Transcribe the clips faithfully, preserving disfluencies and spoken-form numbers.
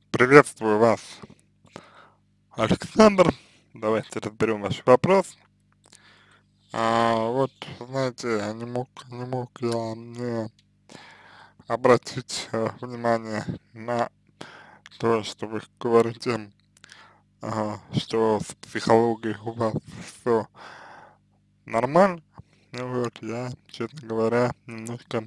Приветствую вас, Александр. Давайте разберем ваш вопрос. А, вот, знаете, не мог, не мог я не обратить э, внимание на то, что вы говорите, ага, что с психологией у вас все нормально. Ну вот, я, честно говоря, немножко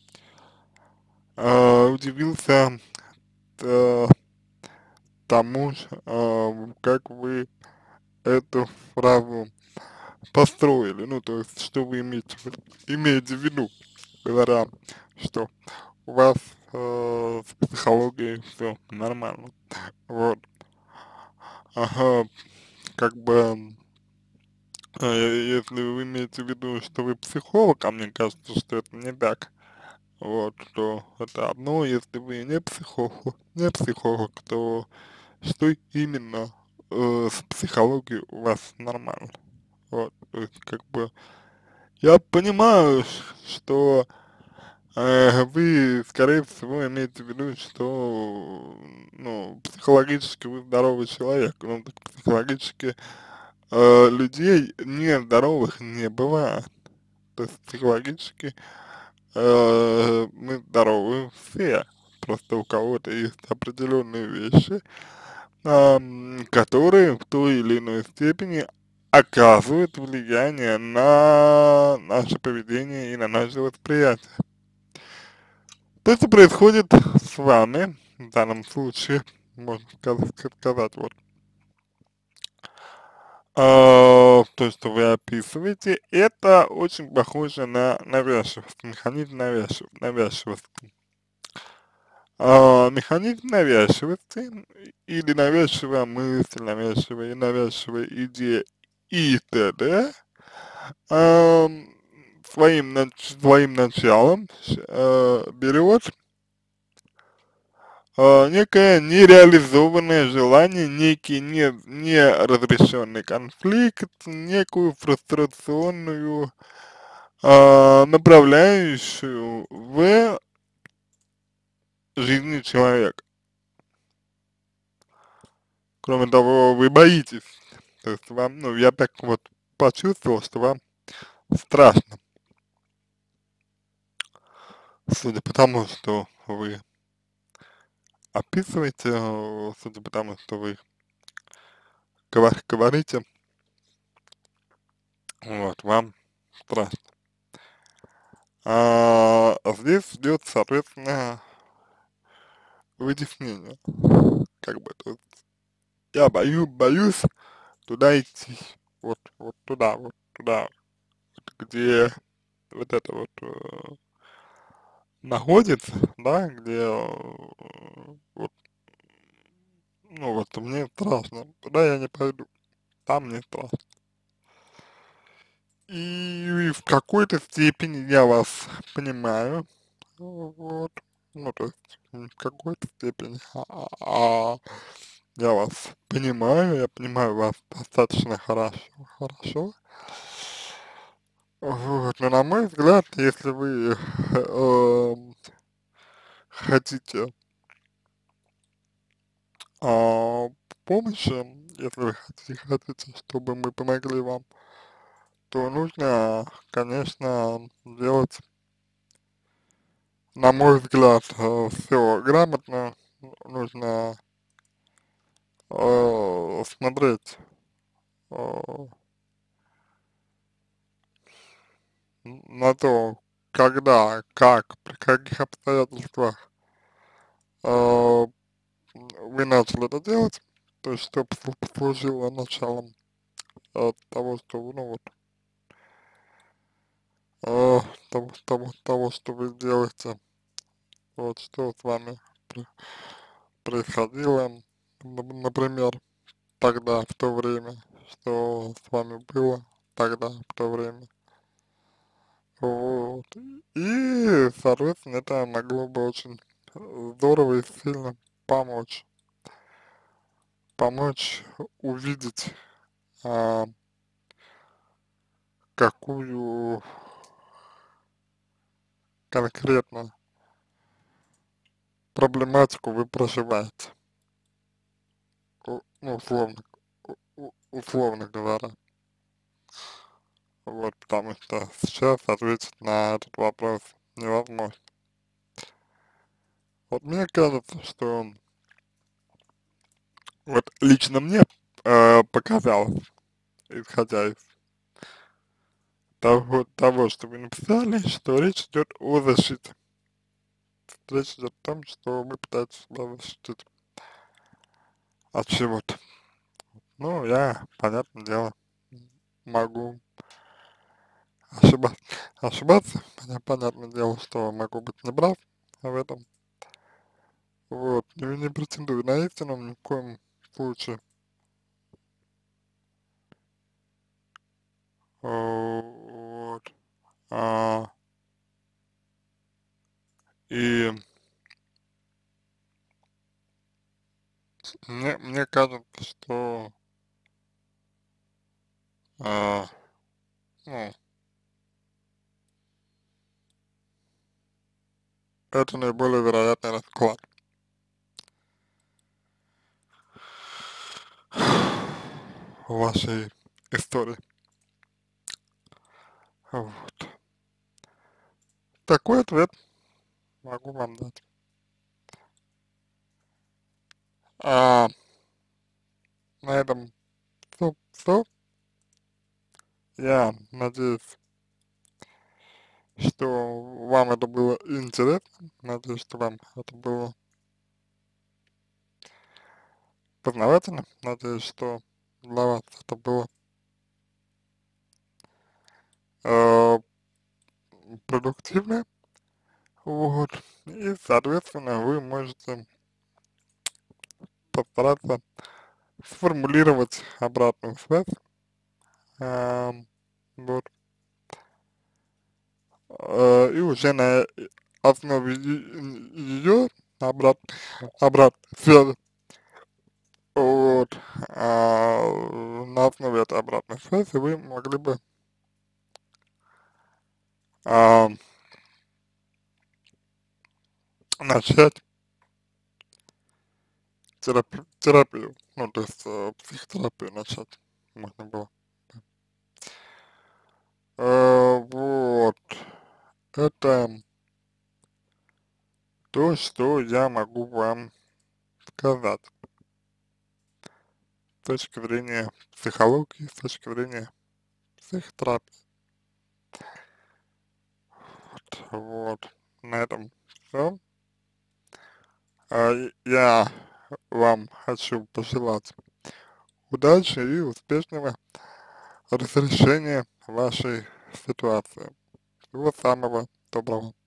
э, удивился э, тому, э, как вы эту фразу построили, ну, то есть, что вы имеете, в- имеете в виду, говоря, что у вас э, с психологией все нормально, вот, ага, как бы, э, если вы имеете в виду, что вы психолог, а мне кажется, что это не так, вот, то это одно, если вы не психолог, не психолог, то что именно э, с психологией у вас нормально, вот, то есть, как бы, я понимаю, что э, вы, скорее всего, имеете в виду, что, ну, психологически вы здоровый человек, ну, так психологически э, людей нездоровых не бывает. То есть психологически э, мы здоровы все, просто у кого-то есть определенные вещи, ам, которые в той или иной степени оказывают влияние на наше поведение и на наше восприятие. То, что происходит с вами в данном случае, можно сказать, сказать вот, а, то, что вы описываете, это очень похоже на навязчивость, механизм навязчив, навязчивости. А, механизм навязчивости или навязчивая мысль, навязчивая, навязчивая идея и т.д. ам, своим, нач- своим началом э, берет э, некое нереализованное желание, некий не, неразрешенный конфликт, некую фрустрационную э, направляющую в жизни человека. Кроме того, вы боитесь, то есть вам, ну, я так вот почувствовал, что вам страшно, судя по тому, что вы описываете, э, судя по тому, что вы говор- говорите, вот, вам страшно. А, здесь идет, соответственно, вытеснение, как бы, то есть я бою, боюсь туда идти, вот, вот туда, вот туда, вот где вот это вот э, находится, да, где э, вот, ну вот мне страшно, туда я не пойду, там мне страшно. И в какой-то степени я вас понимаю, вот, ну то есть в какой-то степени, а, а я вас понимаю, я понимаю вас достаточно хорошо, хорошо. Вот, но на мой взгляд, если вы эм, хотите а, помощи, если вы хотите, хотите, чтобы мы помогли вам, то нужно, конечно, делать, на мой взгляд, все грамотно, нужно э, смотреть э, на то, когда, как, при каких обстоятельствах э, вы начали это делать, то есть что послу- послужило началом э, того, что, вы, ну вот, э, того, того, того, что вы делаете, вот, что с вами при- происходило, нап- например, тогда, в то время, что с вами было тогда, в то время, вот, и, соответственно, это могло бы очень здорово и сильно помочь, помочь увидеть, а, какую конкретно проблематику вы проживаете. у- ну, условно, у- у- условно говоря. Вот, потому что сейчас ответить на этот вопрос невозможно. Вот мне кажется, что вот лично мне э, показалось, исходя из того, того, что вы написали, что речь идет о защите. Речь идет о том, что вы пытаетесь себя защитить от чего-то. Ну, я, понятное дело, могу ошибаться, ошибаться, Поня- понятное дело, что могу быть неправ в этом. Вот, не, не претендую на истину ни в коем случае. Вот. А, и мне, мне кажется, что а, ну, это наиболее вероятный расклад в вашей истории. Вот. Такой ответ могу вам дать. А, на этом все, все. Я надеюсь, что вам это было интересно. Надеюсь, что вам это было познавательно. Надеюсь, что для вас это было э, продуктивно. Вот. И, соответственно, вы можете постараться сформулировать обратную связь. А, вот. Э, и уже на основе ее обрат, обратной связи, вот, а, на основе этой обратной связи вы могли бы а, начать терапи- терапию, ну, то есть э, психотерапию начать можно было. Э, вот, это то, что я могу вам сказать с точки зрения психологии, с точки зрения психотерапии. Вот, вот. На этом все. Я вам хочу пожелать удачи и успешного разрешения вашей ситуации. Всего самого доброго.